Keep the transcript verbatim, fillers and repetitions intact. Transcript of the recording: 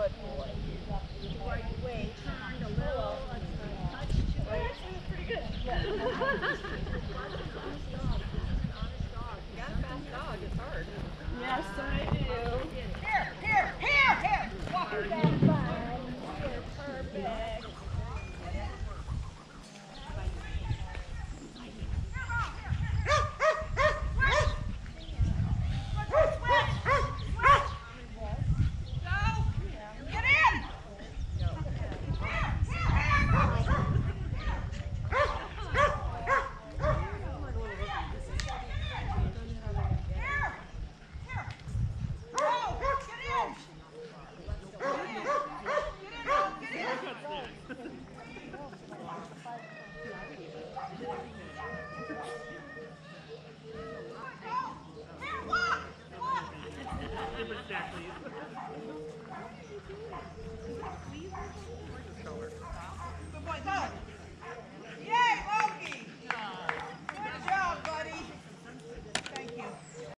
Good boy. Right way, turned a little, a touch to it. Actually, that's pretty good. You got a fast dog, it's hard. Yes, I do. Here, here, here, here! Walk her down. You're perfect. Exactly.